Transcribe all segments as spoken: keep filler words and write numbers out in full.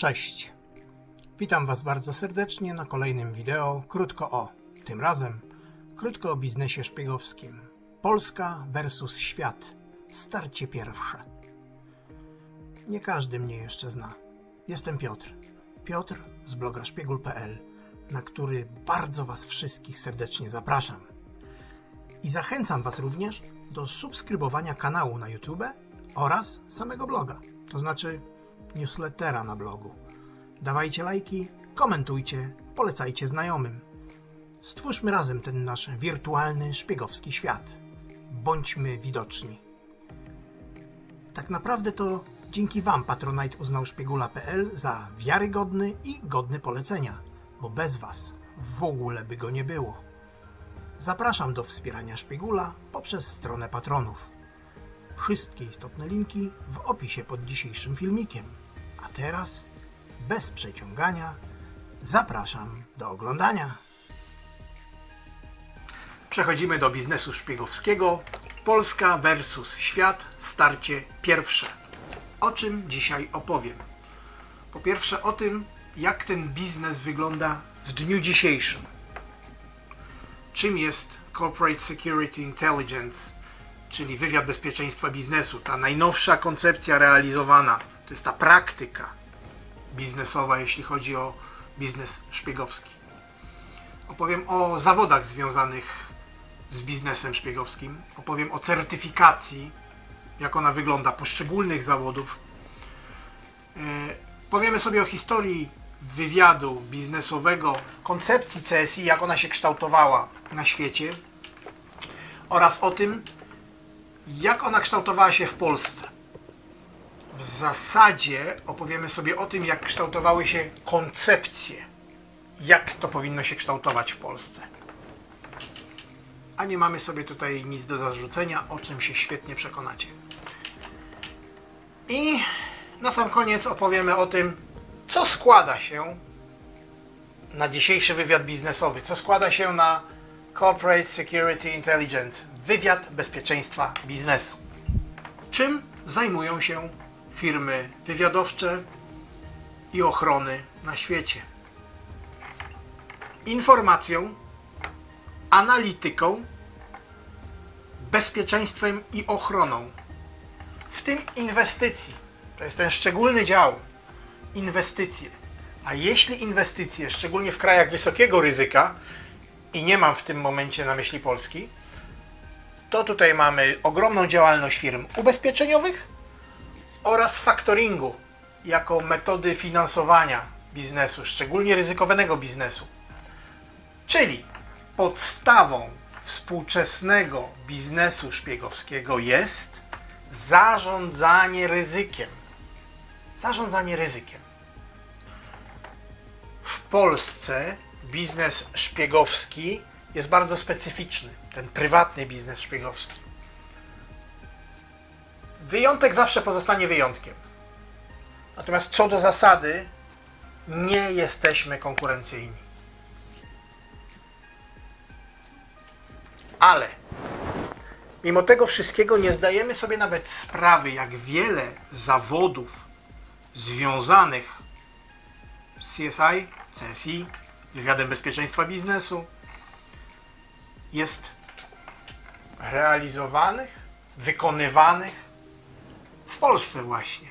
Cześć! Witam Was bardzo serdecznie na kolejnym wideo Krótko o. Tym razem krótko o biznesie szpiegowskim. Polska versus świat. Starcie pierwsze. Nie każdy mnie jeszcze zna. Jestem Piotr. Piotr z bloga szpiegul kropka p l, na który bardzo Was wszystkich serdecznie zapraszam. I zachęcam Was również do subskrybowania kanału na YouTube oraz samego bloga, to znaczy newslettera na blogu. Dawajcie lajki, komentujcie, polecajcie znajomym. Stwórzmy razem ten nasz wirtualny, szpiegowski świat. Bądźmy widoczni. Tak naprawdę to dzięki Wam Patronite uznał szpiegula kropka p l za wiarygodny i godny polecenia, bo bez Was w ogóle by go nie było. Zapraszam do wspierania Szpiegula poprzez stronę patronów. Wszystkie istotne linki w opisie pod dzisiejszym filmikiem. A teraz, bez przeciągania, zapraszam do oglądania. Przechodzimy do biznesu szpiegowskiego. Polska versus świat. Starcie pierwsze. O czym dzisiaj opowiem? Po pierwsze o tym, jak ten biznes wygląda w dniu dzisiejszym. Czym jest Corporate Security Intelligence, czyli wywiad bezpieczeństwa biznesu, ta najnowsza koncepcja realizowana, to jest ta praktyka biznesowa, jeśli chodzi o biznes szpiegowski. Opowiem o zawodach związanych z biznesem szpiegowskim, opowiem o certyfikacji, jak ona wygląda, poszczególnych zawodów. Powiemy sobie o historii wywiadu biznesowego, koncepcji C S I, jak ona się kształtowała na świecie oraz o tym, jak ona kształtowała się w Polsce. W zasadzie opowiemy sobie o tym, jak kształtowały się koncepcje, jak to powinno się kształtować w Polsce. A nie mamy sobie tutaj nic do zarzucenia, o czym się świetnie przekonacie. I na sam koniec opowiemy o tym, co składa się na dzisiejszy wywiad biznesowy, co składa się na Corporate Security Intelligence, wywiad bezpieczeństwa biznesu. Czym zajmują się firmy wywiadowcze i ochrony na świecie? Informacją, analityką, bezpieczeństwem i ochroną, w tym inwestycji. To jest ten szczególny dział. Inwestycje. A jeśli inwestycje, szczególnie w krajach wysokiego ryzyka, i nie mam w tym momencie na myśli Polski, to tutaj mamy ogromną działalność firm ubezpieczeniowych oraz faktoringu jako metody finansowania biznesu, szczególnie ryzykowanego biznesu. Czyli podstawą współczesnego biznesu szpiegowskiego jest zarządzanie ryzykiem. Zarządzanie ryzykiem. W Polsce biznes szpiegowski jest bardzo specyficzny. Ten prywatny biznes szpiegowski. Wyjątek zawsze pozostanie wyjątkiem. Natomiast co do zasady, nie jesteśmy konkurencyjni. Ale mimo tego wszystkiego nie zdajemy sobie nawet sprawy, jak wiele zawodów związanych z C S I, C S I, wywiadem bezpieczeństwa biznesu jest realizowanych, wykonywanych w Polsce właśnie.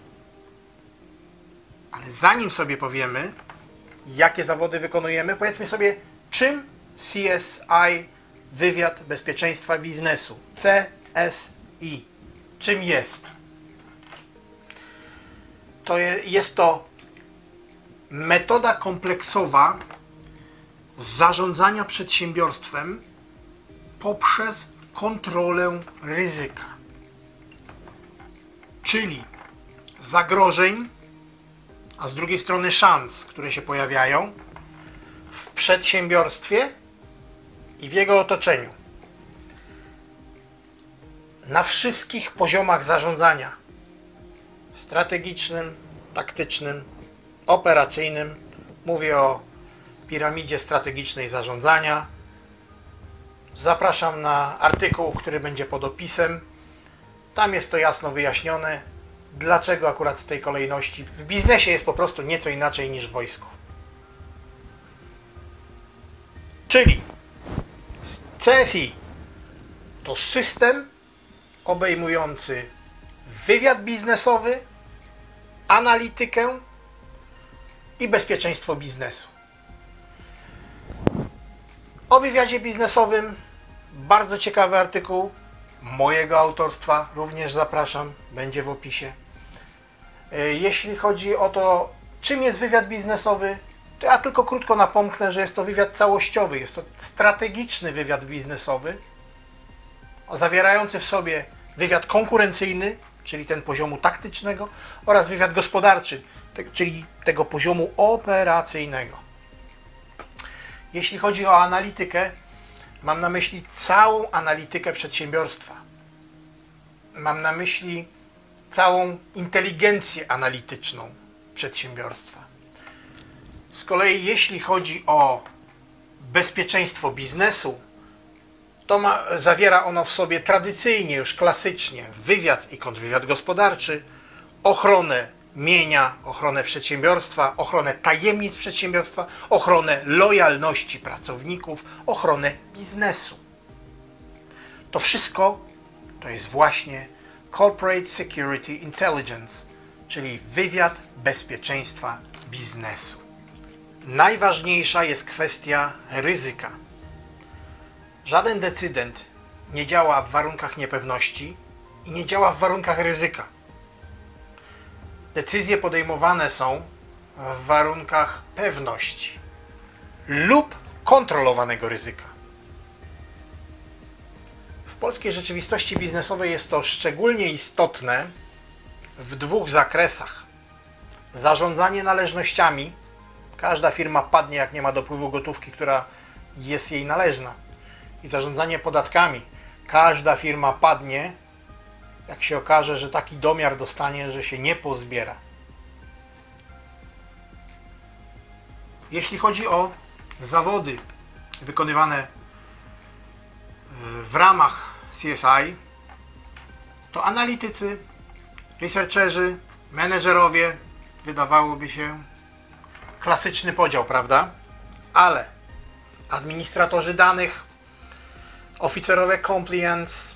Ale zanim sobie powiemy, jakie zawody wykonujemy, powiedzmy sobie, czym C S I, wywiad bezpieczeństwa biznesu, C S I, czym jest? To jest to metoda kompleksowa zarządzania przedsiębiorstwem poprzez kontrolę ryzyka. Czyli zagrożeń, a z drugiej strony szans, które się pojawiają w przedsiębiorstwie i w jego otoczeniu. Na wszystkich poziomach zarządzania. Strategicznym, taktycznym, operacyjnym. Mówię o piramidzie strategicznej zarządzania. Zapraszam na artykuł, który będzie pod opisem. Tam jest to jasno wyjaśnione, Dlaczego akurat w tej kolejności? W biznesie jest po prostu nieco inaczej niż w wojsku. Czyli C S I to system obejmujący wywiad biznesowy, analitykę i bezpieczeństwo biznesu. O wywiadzie biznesowym bardzo ciekawy artykuł mojego autorstwa, również zapraszam, będzie w opisie. Jeśli chodzi o to, czym jest wywiad biznesowy, to ja tylko krótko napomknę, że jest to wywiad całościowy, jest to strategiczny wywiad biznesowy, zawierający w sobie wywiad konkurencyjny, czyli ten poziomu taktycznego, oraz wywiad gospodarczy, czyli tego poziomu operacyjnego. Jeśli chodzi o analitykę, mam na myśli całą analitykę przedsiębiorstwa. Mam na myśli całą inteligencję analityczną przedsiębiorstwa. Z kolei jeśli chodzi o bezpieczeństwo biznesu, to ma, zawiera ono w sobie tradycyjnie, już klasycznie, wywiad i kontrwywiad gospodarczy, ochronę mienia, ochronę przedsiębiorstwa, ochronę tajemnic przedsiębiorstwa, ochronę lojalności pracowników, ochronę biznesu. To wszystko to jest właśnie Corporate Security Intelligence, czyli wywiad bezpieczeństwa biznesu. Najważniejsza jest kwestia ryzyka. Żaden decydent nie działa w warunkach niepewności i nie działa w warunkach ryzyka. Decyzje podejmowane są w warunkach pewności lub kontrolowanego ryzyka. W polskiej rzeczywistości biznesowej jest to szczególnie istotne w dwóch zakresach. Zarządzanie należnościami. Każda firma padnie, jak nie ma dopływu gotówki, która jest jej należna. I zarządzanie podatkami. Każda firma padnie, jak się okaże, że taki domiar dostanie, że się nie pozbiera. Jeśli chodzi o zawody wykonywane w ramach C S I, to analitycy, researcherzy, menedżerowie, wydawałoby się klasyczny podział, prawda? Ale administratorzy danych, oficerowie compliance,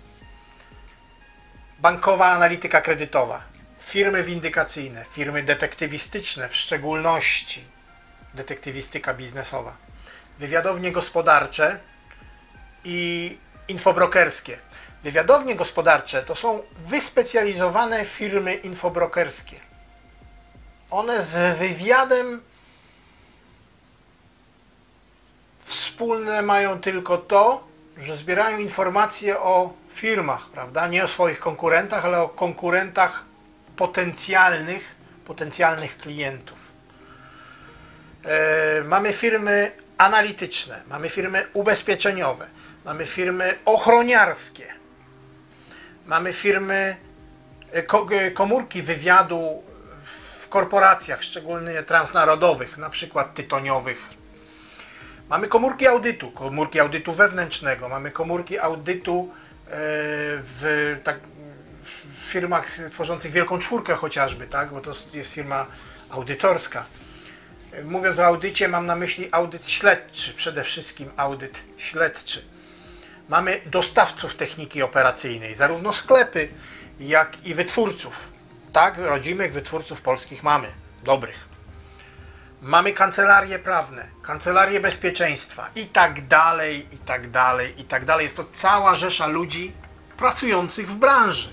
bankowa analityka kredytowa, firmy windykacyjne, firmy detektywistyczne, w szczególności detektywistyka biznesowa, wywiadownie gospodarcze i infobrokerskie. Wywiadownie gospodarcze to są wyspecjalizowane firmy infobrokerskie. One z wywiadem wspólne mają tylko to, że zbierają informacje o firmach, prawda? Nie o swoich konkurentach, ale o konkurentach potencjalnych, potencjalnych klientów. E, mamy firmy analityczne, mamy firmy ubezpieczeniowe, mamy firmy ochroniarskie, mamy firmy, komórki wywiadu w korporacjach, szczególnie transnarodowych, na przykład tytoniowych. Mamy komórki audytu, komórki audytu wewnętrznego, mamy komórki audytu w, tak, w firmach tworzących Wielką Czwórkę chociażby, tak? Bo to jest firma audytorska. Mówiąc o audycie, mam na myśli audyt śledczy, przede wszystkim audyt śledczy. Mamy dostawców techniki operacyjnej, zarówno sklepy, jak i wytwórców. Tak, rodzimych wytwórców polskich mamy, dobrych. Mamy kancelarie prawne, kancelarie bezpieczeństwa i tak dalej, i tak dalej, i tak dalej. Jest to cała rzesza ludzi pracujących w branży.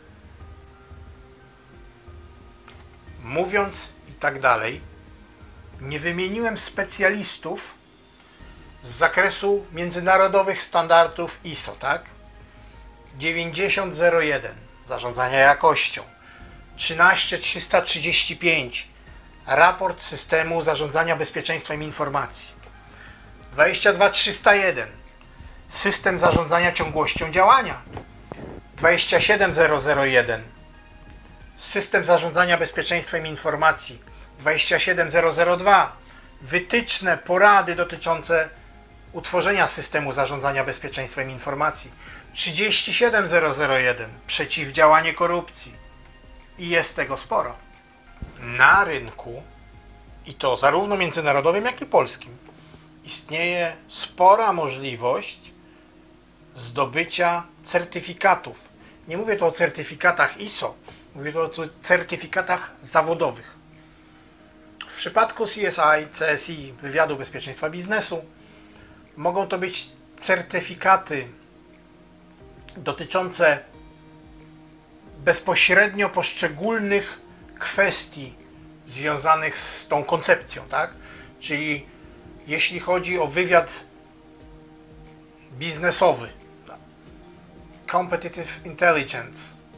Mówiąc i tak dalej, nie wymieniłem specjalistów z zakresu międzynarodowych standardów I S O, tak? dziewięćdziesiąt zero jeden, zarządzania jakością, trzynaście trzysta trzydzieści pięć, raport systemu zarządzania bezpieczeństwem informacji, dwadzieścia dwa trzysta jeden, system zarządzania ciągłością działania, dwadzieścia siedem zero zero jeden, system zarządzania bezpieczeństwem informacji, dwadzieścia siedem zero zero dwa, wytyczne, porady dotyczące utworzenia systemu zarządzania bezpieczeństwem informacji, trzydzieści siedem zero zero jeden, przeciwdziałanie korupcji, i jest tego sporo. Na rynku, i to zarówno międzynarodowym, jak i polskim, istnieje spora możliwość zdobycia certyfikatów. Nie mówię tu o certyfikatach I S O, mówię tu o certyfikatach zawodowych. W przypadku C S I, C S I, Wywiadu Bezpieczeństwa Biznesu, mogą to być certyfikaty dotyczące bezpośrednio poszczególnych kwestii związanych z tą koncepcją, tak? Czyli jeśli chodzi o wywiad biznesowy, competitive intelligence.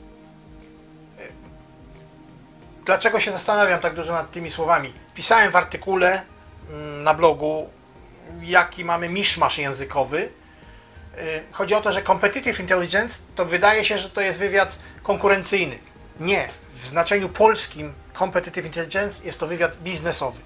Dlaczego się zastanawiam tak dużo nad tymi słowami? Pisałem w artykule na blogu, jaki mamy miszmasz językowy. Chodzi o to, że competitive intelligence to wydaje się, że to jest wywiad konkurencyjny. Nie. W znaczeniu polskim competitive intelligence jest to wywiad biznesowy.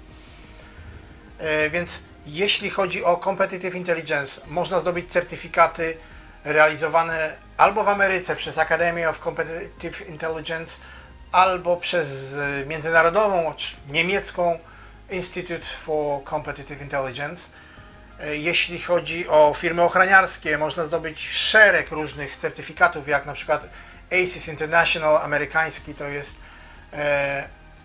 Więc jeśli chodzi o competitive intelligence, można zdobyć certyfikaty realizowane albo w Ameryce przez Academy of Competitive Intelligence, albo przez międzynarodową, niemiecką Institute for Competitive Intelligence. Jeśli chodzi o firmy ochraniarskie, można zdobyć szereg różnych certyfikatów, jak na przykład A C E S International amerykański, to jest e,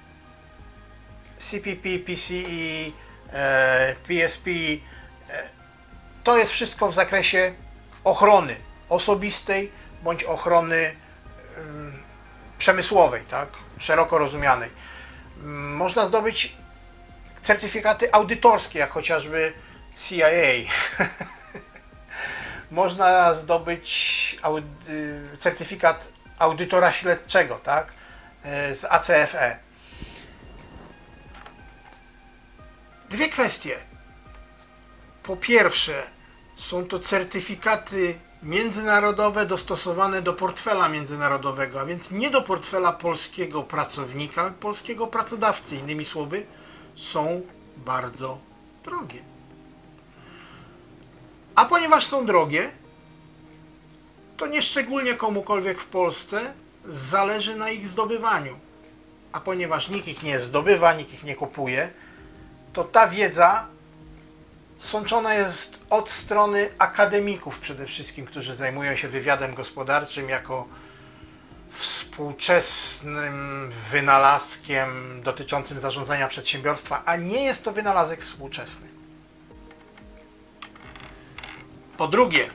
C P P, P C E, e, P S P. E, to jest wszystko w zakresie ochrony osobistej bądź ochrony e, przemysłowej, tak? Szeroko rozumianej. Można zdobyć certyfikaty audytorskie, jak chociażby C I A. Można zdobyć audy, certyfikat audytora śledczego, tak? Z A C F E. Dwie kwestie. Po pierwsze, są to certyfikaty międzynarodowe dostosowane do portfela międzynarodowego, a więc nie do portfela polskiego pracownika, polskiego pracodawcy. Innymi słowy, są bardzo drogie. A ponieważ są drogie, to nieszczególnie komukolwiek w Polsce zależy na ich zdobywaniu. A ponieważ nikt ich nie zdobywa, nikt ich nie kupuje, to ta wiedza sączona jest od strony akademików przede wszystkim, którzy zajmują się wywiadem gospodarczym jako współczesnym wynalazkiem dotyczącym zarządzania przedsiębiorstwa, a nie jest to wynalazek współczesny. Po drugie,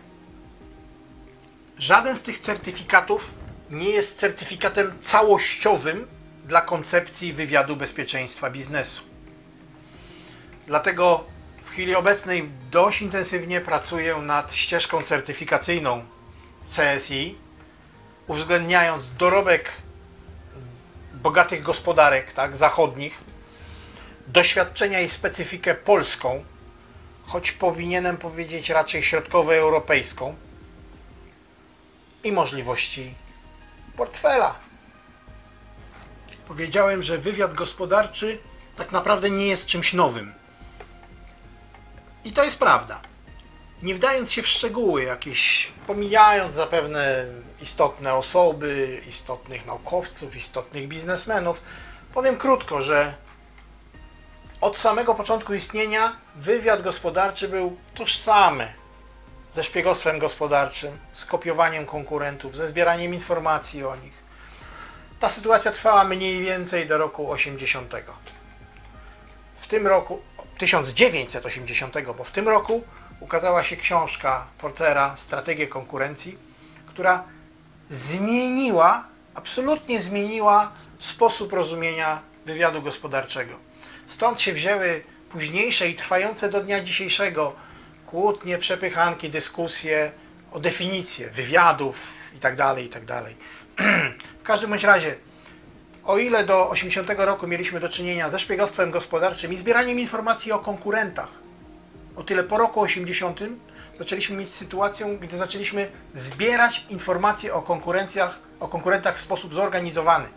żaden z tych certyfikatów nie jest certyfikatem całościowym dla koncepcji wywiadu bezpieczeństwa biznesu. Dlatego w chwili obecnej dość intensywnie pracuję nad ścieżką certyfikacyjną C S I, uwzględniając dorobek bogatych gospodarek, tak, zachodnich, doświadczenia i specyfikę polską, choć powinienem powiedzieć raczej środkowoeuropejską, i możliwości portfela. Powiedziałem, że wywiad gospodarczy tak naprawdę nie jest czymś nowym. I to jest prawda. Nie wdając się w szczegóły jakieś, pomijając zapewne istotne osoby, istotnych naukowców, istotnych biznesmenów, powiem krótko, że od samego początku istnienia wywiad gospodarczy był tożsamy ze szpiegostwem gospodarczym, z kopiowaniem konkurentów, ze zbieraniem informacji o nich. Ta sytuacja trwała mniej więcej do roku osiemdziesiątego. W tym roku, tysiąc dziewięćset osiemdziesiątego, bo w tym roku ukazała się książka Portera Strategie konkurencji, która zmieniła, absolutnie zmieniła sposób rozumienia wywiadu gospodarczego. Stąd się wzięły późniejsze i trwające do dnia dzisiejszego kłótnie, przepychanki, dyskusje o definicję wywiadów itd., itd. W każdym bądź razie, o ile do osiemdziesiątego roku mieliśmy do czynienia ze szpiegostwem gospodarczym i zbieraniem informacji o konkurentach, o tyle po roku osiemdziesiątym zaczęliśmy mieć sytuację, gdy zaczęliśmy zbierać informacje o konkurencjach, o konkurentach w sposób zorganizowany.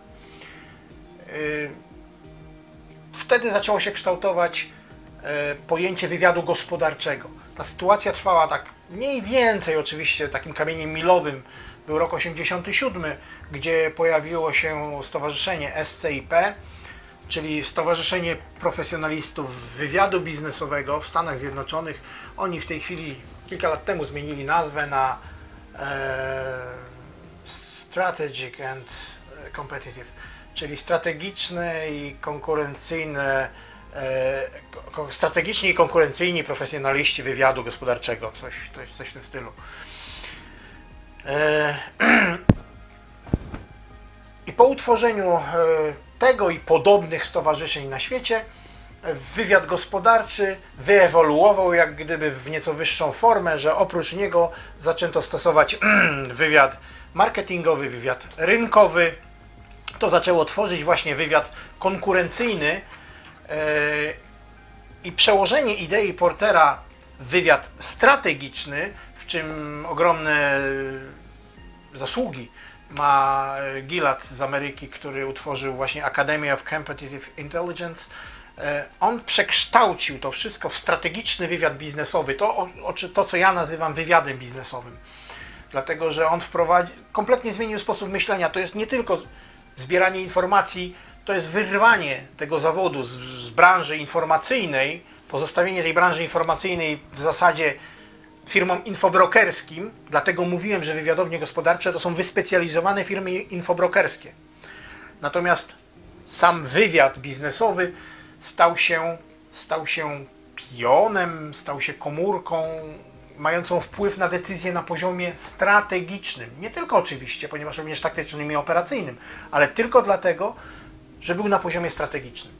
Wtedy zaczęło się kształtować pojęcie wywiadu gospodarczego. Ta sytuacja trwała tak mniej więcej, oczywiście takim kamieniem milowym Był rok osiemdziesiąty siódmy, gdzie pojawiło się stowarzyszenie S C I P, czyli Stowarzyszenie Profesjonalistów Wywiadu Biznesowego w Stanach Zjednoczonych. Oni w tej chwili, kilka lat temu, zmienili nazwę na e, Strategic and Competitive, czyli strategiczne i konkurencyjne, e, strategiczni i konkurencyjni profesjonaliści wywiadu gospodarczego, coś, coś, coś w tym stylu. E, I po utworzeniu e, tego i podobnych stowarzyszeń na świecie, wywiad gospodarczy wyewoluował jak gdyby w nieco wyższą formę, że oprócz niego zaczęto stosować wywiad marketingowy, wywiad rynkowy. To zaczęło tworzyć właśnie wywiad konkurencyjny i przełożenie idei Portera w wywiad strategiczny, w czym ogromne zasługi ma Gillard z Ameryki, który utworzył właśnie Academy of Competitive Intelligence. On przekształcił to wszystko w strategiczny wywiad biznesowy, to, to co ja nazywam wywiadem biznesowym. Dlatego, że on wprowadzi, kompletnie zmienił sposób myślenia. To jest nie tylko zbieranie informacji, to jest wyrwanie tego zawodu z, z branży informacyjnej, pozostawienie tej branży informacyjnej w zasadzie firmom infobrokerskim. Dlatego mówiłem, że wywiadownie gospodarcze to są wyspecjalizowane firmy infobrokerskie. Natomiast sam wywiad biznesowy stał się, stał się pionem, stał się komórką mającą wpływ na decyzje na poziomie strategicznym. Nie tylko oczywiście, ponieważ również taktycznym i operacyjnym, ale tylko dlatego, że był na poziomie strategicznym.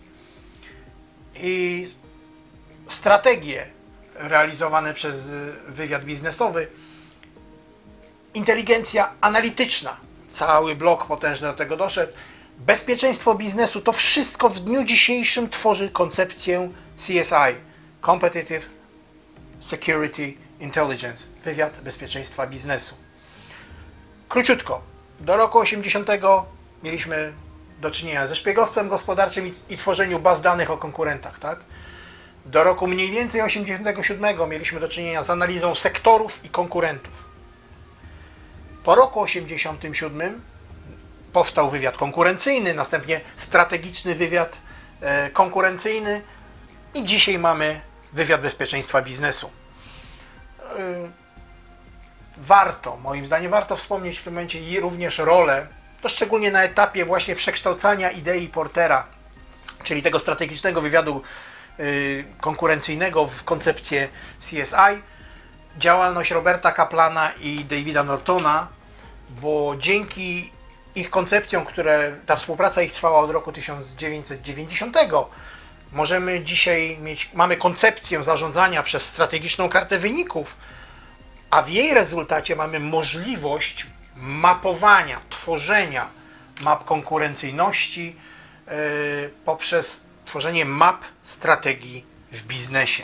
I strategie realizowane przez wywiad biznesowy, inteligencja analityczna, cały blok potężny do tego doszedł, bezpieczeństwo biznesu, to wszystko w dniu dzisiejszym tworzy koncepcję C S I, Competitive Security Intelligence, wywiad bezpieczeństwa biznesu. Króciutko, do roku osiemdziesiątego mieliśmy do czynienia ze szpiegostwem gospodarczym i, i tworzeniu baz danych o konkurentach, tak? Do roku mniej więcej osiemdziesiątego siódmego mieliśmy do czynienia z analizą sektorów i konkurentów. Po roku osiemdziesiątym siódmym powstał wywiad konkurencyjny, następnie strategiczny wywiad e, konkurencyjny i dzisiaj mamy wywiad bezpieczeństwa biznesu. E, warto, moim zdaniem, warto wspomnieć w tym momencie i również rolę, to szczególnie na etapie właśnie przekształcania idei Portera, czyli tego strategicznego wywiadu e, konkurencyjnego w koncepcję C S I, działalność Roberta Kaplana i Davida Nortona, bo dzięki ich koncepcjom, które ta współpraca ich trwała od roku tysiąc dziewięćset dziewięćdziesiątego, możemy dzisiaj mieć, mamy koncepcję zarządzania przez strategiczną kartę wyników, a w jej rezultacie mamy możliwość mapowania, tworzenia map konkurencyjności yy, poprzez tworzenie map strategii w biznesie.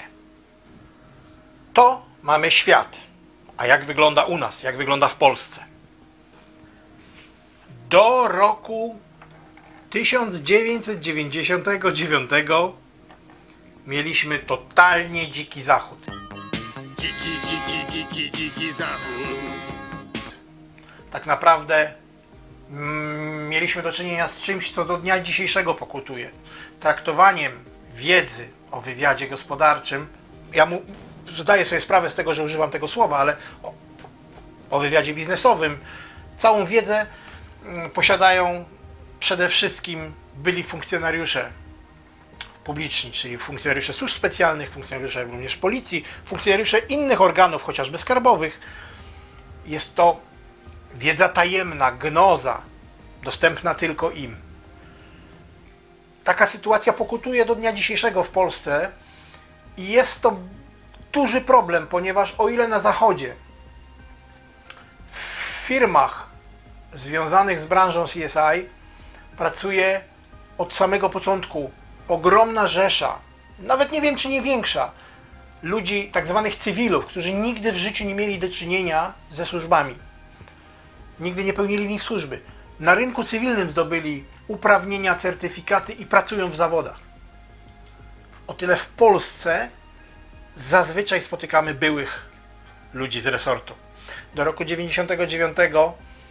To mamy świat. A jak wygląda u nas? Jak wygląda w Polsce? Do roku tysiąc dziewięćset dziewięćdziesiątego dziewiątego mieliśmy totalnie dziki zachód. Dziki, dziki, dziki, dziki zachód. Tak naprawdę mm, mieliśmy do czynienia z czymś, co do dnia dzisiejszego pokutuje. Traktowaniem wiedzy o wywiadzie gospodarczym, ja mu zdaję sobie sprawę z tego, że używam tego słowa, ale o, o wywiadzie biznesowym, całą wiedzę posiadają przede wszystkim byli funkcjonariusze publiczni, czyli funkcjonariusze służb specjalnych, funkcjonariusze również policji, funkcjonariusze innych organów, chociażby skarbowych. Jest to wiedza tajemna, gnoza, dostępna tylko im. Taka sytuacja pokutuje do dnia dzisiejszego w Polsce i jest to duży problem, ponieważ o ile na Zachodzie w firmach związanych z branżą C S I pracuje od samego początku ogromna rzesza, nawet nie wiem czy nie większa, ludzi, tak zwanych cywilów, którzy nigdy w życiu nie mieli do czynienia ze służbami. Nigdy nie pełnili w nich służby. Na rynku cywilnym zdobyli uprawnienia, certyfikaty i pracują w zawodach. O tyle w Polsce zazwyczaj spotykamy byłych ludzi z resortu. Do roku dziewięćdziesiątego dziewiątego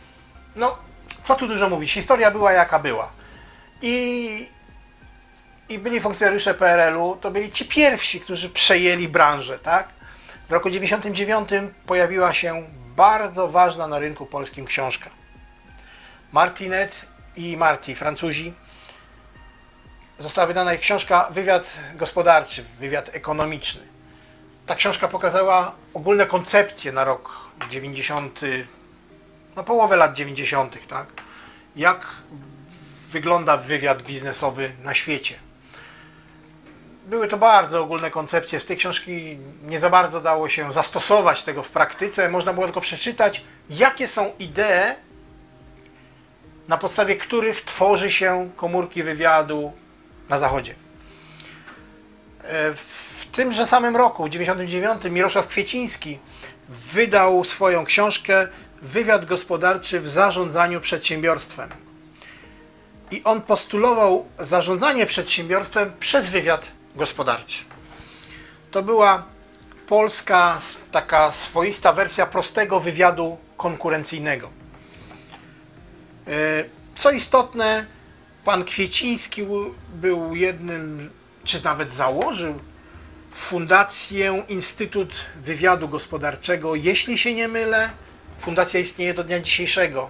no, co tu dużo mówić, historia była jaka była. I, i byli funkcjonariusze P R L-u, to byli ci pierwsi, którzy przejęli branżę, tak? W roku dziewięćdziesiątym dziewiątym pojawiła się bardzo ważna na rynku polskim książka. Martinet i Marti, Francuzi. Została wydana ich książka Wywiad Gospodarczy, Wywiad Ekonomiczny. Ta książka pokazała ogólne koncepcje na rok dziewięćdziesiąty, no połowę lat dziewięćdziesiątych, tak? Jak wygląda wywiad biznesowy na świecie. Były to bardzo ogólne koncepcje. Z tej książki nie za bardzo dało się zastosować tego w praktyce. Można było tylko przeczytać, jakie są idee, na podstawie których tworzy się komórki wywiadu na Zachodzie. W tymże samym roku, w dziewięćdziesiątym dziewiątym, Mirosław Kwieciński wydał swoją książkę Wywiad gospodarczy w zarządzaniu przedsiębiorstwem. I on postulował zarządzanie przedsiębiorstwem przez wywiad gospodarczy. To była polska, taka swoista wersja prostego wywiadu konkurencyjnego. Co istotne, pan Kwieciński był jednym, czy nawet założył fundację Instytut Wywiadu Gospodarczego. Jeśli się nie mylę, fundacja istnieje do dnia dzisiejszego.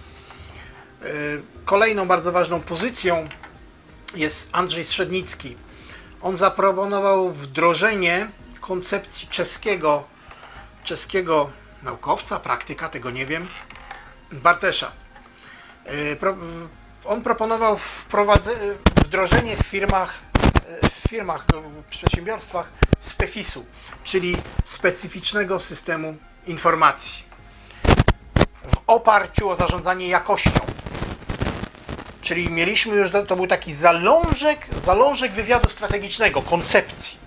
Kolejną bardzo ważną pozycją jest Andrzej Strzednicki. On zaproponował wdrożenie koncepcji czeskiego, czeskiego naukowca, praktyka, tego nie wiem, Bartesza. On proponował wdrożenie w firmach, w firmach, w przedsiębiorstwach spefisu, czyli specyficznego systemu informacji w oparciu o zarządzanie jakością. Czyli mieliśmy już, to był taki zalążek, zalążek wywiadu strategicznego, koncepcji.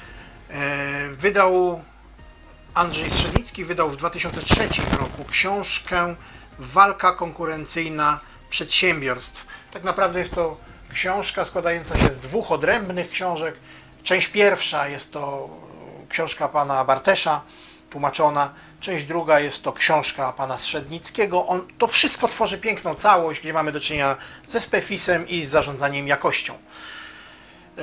Wydał Andrzej Strzednicki, wydał w dwa tysiące trzecim roku książkę Walka konkurencyjna przedsiębiorstw. Tak naprawdę jest to książka składająca się z dwóch odrębnych książek. Część pierwsza jest to książka pana Bartesza, tłumaczona. Część druga jest to książka pana Strzednickiego. On, to wszystko tworzy piękną całość, gdzie mamy do czynienia ze spefisem i z zarządzaniem jakością. Yy...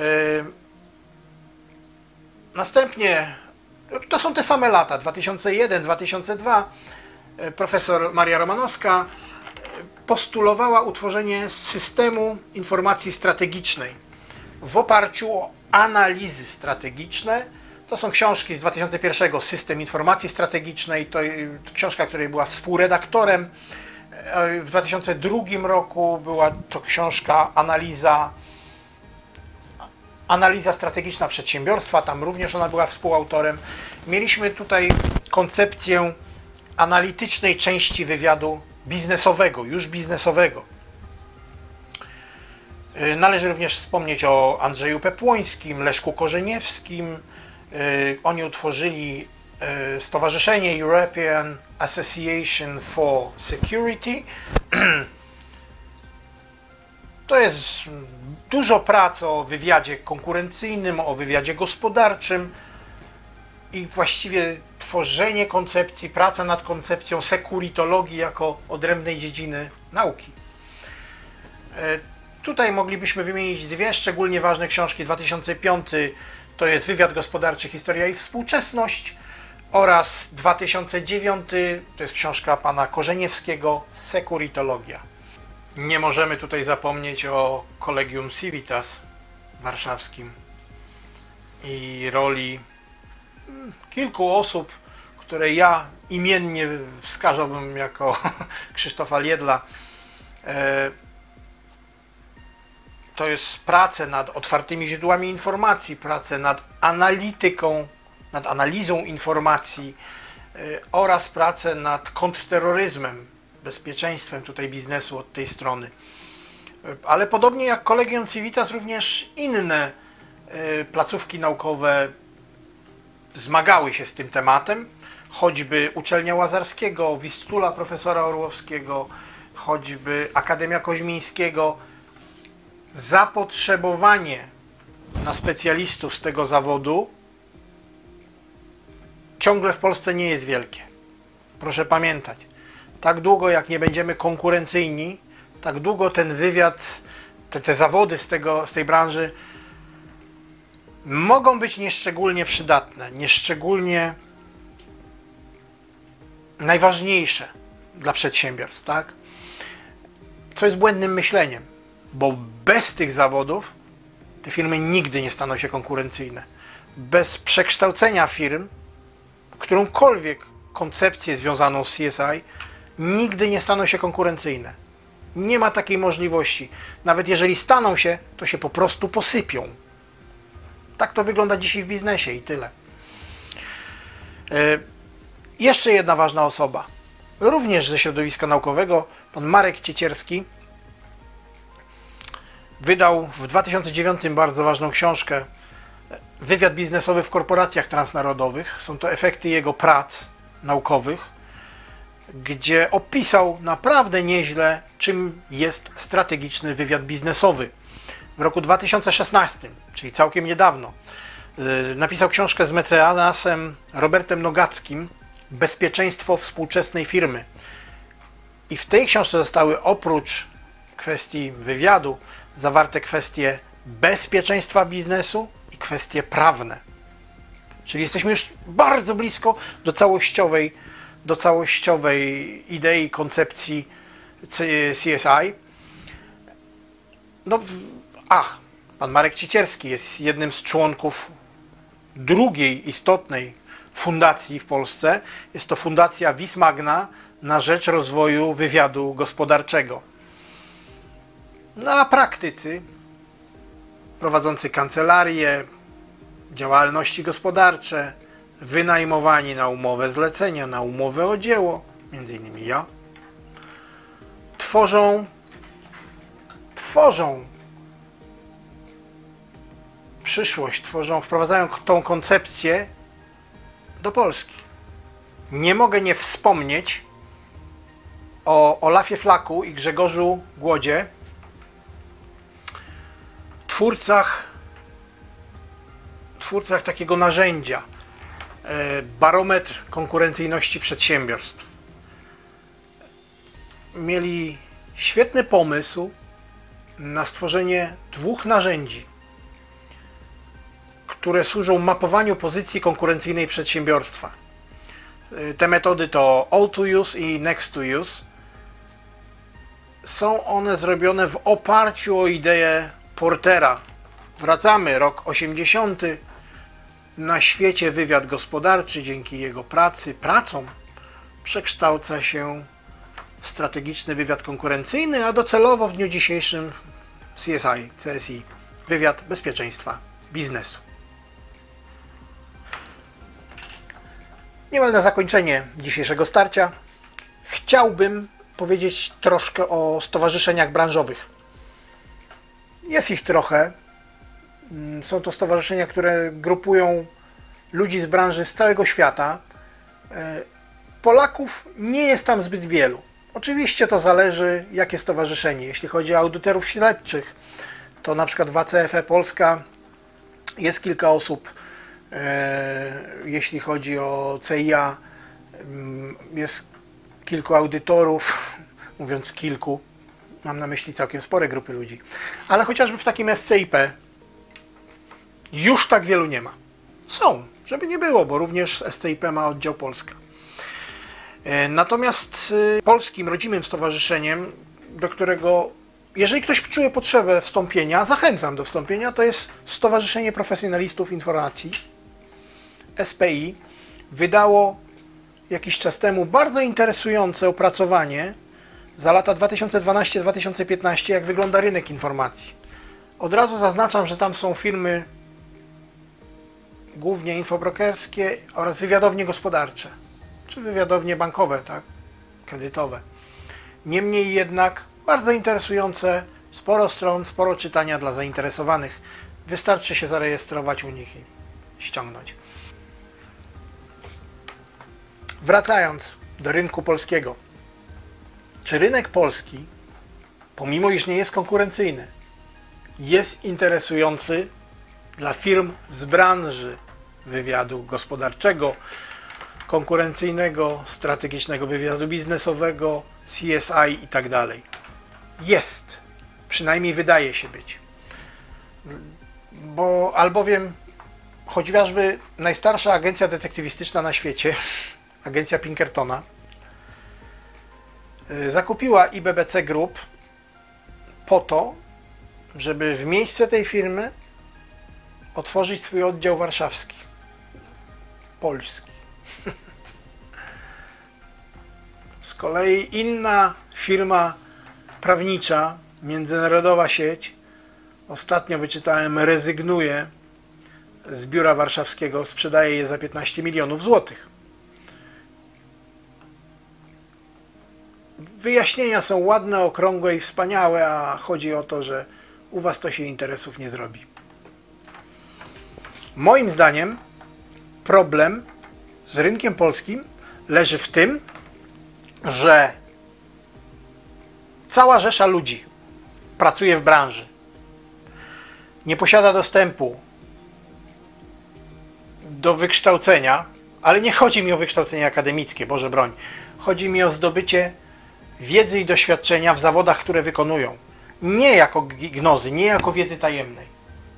Następnie, to są te same lata, dwa tysiące jeden do dwa tysiące drugiego, profesor Maria Romanowska postulowała utworzenie systemu informacji strategicznej w oparciu o analizy strategiczne. To są książki z dwa tysiące pierwszego, System Informacji Strategicznej, to książka, której była współredaktorem. W dwa tysiące drugim roku była to książka Analiza, Analiza Strategiczna Przedsiębiorstwa, tam również ona była współautorem. Mieliśmy tutaj koncepcję analitycznej części wywiadu biznesowego, już biznesowego. Należy również wspomnieć o Andrzeju Pepłońskim, Leszku Korzeniewskim. Oni utworzyli stowarzyszenie European Association for Security. To jest dużo prac o wywiadzie konkurencyjnym, o wywiadzie gospodarczym i właściwie tworzenie koncepcji, praca nad koncepcją sekuritologii jako odrębnej dziedziny nauki. Tutaj moglibyśmy wymienić dwie szczególnie ważne książki. dwa tysiące piąty to jest Wywiad Gospodarczy, Historia i Współczesność oraz dwa tysiące dziewiąty to jest książka pana Korzeniewskiego, Sekuritologia. Nie możemy tutaj zapomnieć o Collegium Civitas warszawskim i roli kilku osób, które ja imiennie wskazałbym jako Krzysztofa Liedla. To jest prace nad otwartymi źródłami informacji, prace nad analityką, nad analizą informacji oraz prace nad kontrterroryzmem, bezpieczeństwem tutaj biznesu od tej strony. Ale podobnie jak Collegium Civitas, również inne placówki naukowe zmagały się z tym tematem, choćby Uczelnia Łazarskiego, Wistula profesora Orłowskiego, choćby Akademia Koźmińskiego. Zapotrzebowanie na specjalistów z tego zawodu ciągle w Polsce nie jest wielkie. Proszę pamiętać, tak długo jak nie będziemy konkurencyjni, tak długo ten wywiad, te, te zawody z, tego, z tej branży mogą być nieszczególnie przydatne, nieszczególnie najważniejsze dla przedsiębiorstw, tak? Co jest błędnym myśleniem, bo bez tych zawodów te firmy nigdy nie staną się konkurencyjne. Bez przekształcenia firm w którąkolwiek koncepcję związaną z C S I nigdy nie staną się konkurencyjne. Nie ma takiej możliwości. Nawet jeżeli staną się, to się po prostu posypią. Tak to wygląda dzisiaj w biznesie i tyle. Yy, jeszcze jedna ważna osoba, również ze środowiska naukowego, pan Marek Ciecierski, wydał w dwa tysiące dziewiątym bardzo ważną książkę Wywiad biznesowy w korporacjach transnarodowych. Są to efekty jego prac naukowych, gdzie opisał naprawdę nieźle, czym jest strategiczny wywiad biznesowy. W roku dwa tysiące szesnastym, czyli całkiem niedawno, napisał książkę z mecenasem Robertem Nogackim Bezpieczeństwo współczesnej firmy. I w tej książce zostały oprócz kwestii wywiadu zawarte kwestie bezpieczeństwa biznesu i kwestie prawne. Czyli jesteśmy już bardzo blisko do całościowej, do całościowej idei, koncepcji C S I. No, ach, pan Marek Ciecierski jest jednym z członków drugiej istotnej fundacji w Polsce. Jest to Fundacja Vis Magna na rzecz rozwoju wywiadu gospodarczego. No a praktycy prowadzący kancelarie, działalności gospodarcze, wynajmowani na umowę zlecenia, na umowę o dzieło, między innymi ja, tworzą, tworzą przyszłość, tworzą, wprowadzają tą koncepcję do Polski. Nie mogę nie wspomnieć o Olafie Flaku i Grzegorzu Głodzie, twórcach, twórcach takiego narzędzia, barometr konkurencyjności przedsiębiorstw. Mieli świetny pomysł na stworzenie dwóch narzędzi, które służą mapowaniu pozycji konkurencyjnej przedsiębiorstwa. Te metody to All to Use i Next to Use. Są one zrobione w oparciu o ideę Portera. Wracamy, rok osiemdziesiąty. Na świecie wywiad gospodarczy dzięki jego pracy, pracom przekształca się w strategiczny wywiad konkurencyjny, a docelowo w dniu dzisiejszym C S I, C S I, wywiad bezpieczeństwa biznesu. Niemal na zakończenie dzisiejszego starcia chciałbym powiedzieć troszkę o stowarzyszeniach branżowych. Jest ich trochę. Są to stowarzyszenia, które grupują ludzi z branży z całego świata. Polaków nie jest tam zbyt wielu. Oczywiście to zależy, jakie stowarzyszenie. Jeśli chodzi o audytorów śledczych, to na przykład w A C F E Polska jest kilka osób. Jeśli chodzi o C I A, jest kilku audytorów, mówiąc kilku, mam na myśli całkiem spore grupy ludzi. Ale chociażby w takim S C I P już tak wielu nie ma. Są, żeby nie było, bo również S C I P ma oddział Polska. Natomiast polskim, rodzimym stowarzyszeniem, do którego, jeżeli ktoś czuje potrzebę wstąpienia, zachęcam do wstąpienia, to jest Stowarzyszenie Profesjonalistów Informacji, S P I. Wydało jakiś czas temu bardzo interesujące opracowanie za lata dwa tysiące dwanaście do dwa tysiące piętnaście, jak wygląda rynek informacji. Od razu zaznaczam, że tam są firmy głównie infobrokerskie oraz wywiadownie gospodarcze, czy wywiadownie bankowe, tak, kredytowe. Niemniej jednak bardzo interesujące, sporo stron, sporo czytania dla zainteresowanych. Wystarczy się zarejestrować u nich i ściągnąć. Wracając do rynku polskiego. Czy rynek polski, pomimo iż nie jest konkurencyjny, jest interesujący dla firm z branży wywiadu gospodarczego, konkurencyjnego, strategicznego wywiadu biznesowego, C S I i tak dalej. Jest. Przynajmniej wydaje się być. Bo albowiem chociażby najstarsza agencja detektywistyczna na świecie, agencja Pinkertona, zakupiła I B B C Group po to, żeby w miejsce tej firmy otworzyć swój oddział warszawski, polski. Z kolei inna firma prawnicza, międzynarodowa sieć, ostatnio wyczytałem, rezygnuje z biura warszawskiego, sprzedaje je za piętnaście milionów złotych. Wyjaśnienia są ładne, okrągłe i wspaniałe, a chodzi o to, że u was to się interesów nie zrobi. Moim zdaniem problem z rynkiem polskim leży w tym, że cała rzesza ludzi pracuje w branży, nie posiada dostępu do wykształcenia, ale nie chodzi mi o wykształcenie akademickie, Boże broń. Chodzi mi o zdobycie wiedzy i doświadczenia w zawodach, które wykonują. Nie jako gnozy, nie jako wiedzy tajemnej.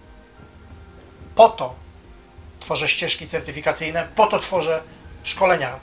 Po to tworzę ścieżki certyfikacyjne, po to tworzę szkolenia.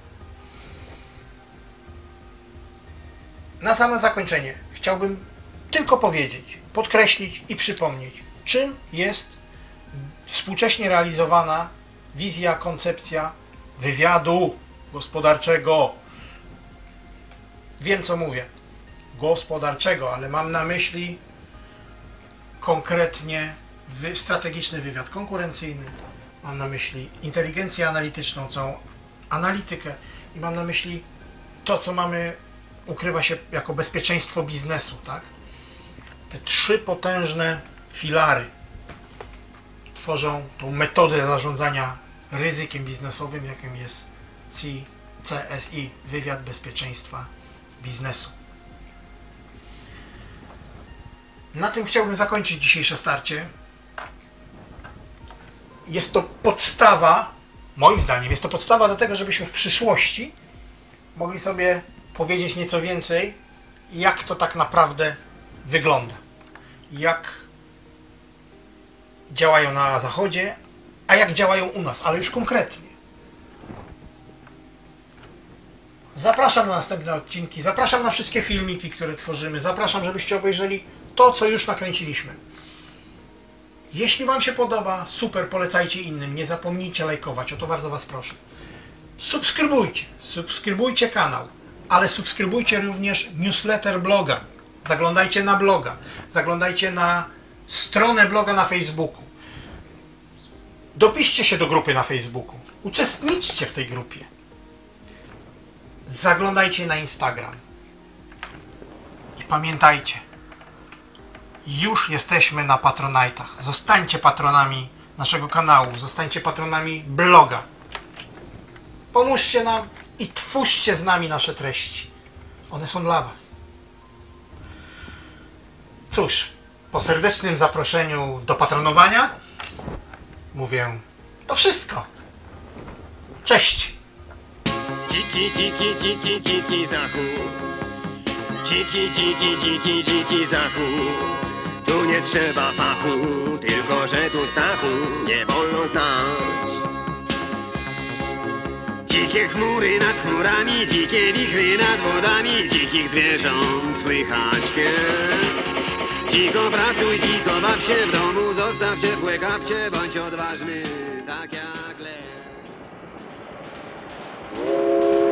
Na samo zakończenie chciałbym tylko powiedzieć, podkreślić i przypomnieć, czym jest współcześnie realizowana wizja, koncepcja wywiadu gospodarczego. Wiem, co mówię. Gospodarczego, ale mam na myśli konkretnie wy, strategiczny wywiad konkurencyjny. Mam na myśli inteligencję analityczną, całą analitykę i mam na myśli to, co mamy, ukrywa się jako bezpieczeństwo biznesu, tak? Te trzy potężne filary tworzą tą metodę zarządzania ryzykiem biznesowym, jakim jest C S I, wywiad bezpieczeństwa biznesu. Na tym chciałbym zakończyć dzisiejsze starcie. Jest to podstawa, moim zdaniem, jest to podstawa do tego, żebyśmy w przyszłości mogli sobie powiedzieć nieco więcej, jak to tak naprawdę wygląda. Jak działają na Zachodzie, a jak działają u nas, ale już konkretnie. Zapraszam na następne odcinki, zapraszam na wszystkie filmiki, które tworzymy, zapraszam, żebyście obejrzeli to, co już nakręciliśmy. Jeśli wam się podoba, super, polecajcie innym, nie zapomnijcie lajkować, o to bardzo was proszę. Subskrybujcie, subskrybujcie kanał, ale subskrybujcie również newsletter bloga. Zaglądajcie na bloga, zaglądajcie na stronę bloga na Facebooku. Dopiszcie się do grupy na Facebooku, uczestniczcie w tej grupie. Zaglądajcie na Instagram. I pamiętajcie, już jesteśmy na Patronite'ach. Zostańcie patronami naszego kanału, zostańcie patronami bloga. Pomóżcie nam i twórzcie z nami nasze treści. One są dla was. Cóż, po serdecznym zaproszeniu do patronowania mówię, to wszystko. Cześć! Dziki, dziki, dziki, dziki zachód. Dziki, dziki, dziki, dziki zachód. Tu nie trzeba fachu, tylko że tu strachu nie wolno znać. Dzikie chmury nad chmurami, dzikie wichry nad wodami, dzikich zwierząt słychać śpiew. Dziko pracuj, dziko baw się w domu, zostaw ciepłe kapcie, bądź odważny, tak jak lew.